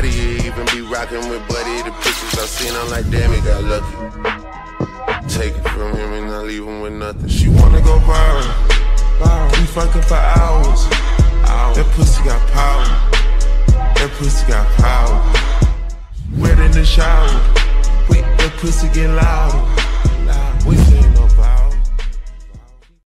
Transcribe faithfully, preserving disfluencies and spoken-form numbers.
How do you even be rocking with Buddy? The pictures I seen, I'm like, damn, it got lucky. Take it from him and not leave him with nothing. She wanna go viral, viral. We fucking for hours. hours. That pussy got power. That pussy got power. Wet in the shower. Wait, that pussy get louder.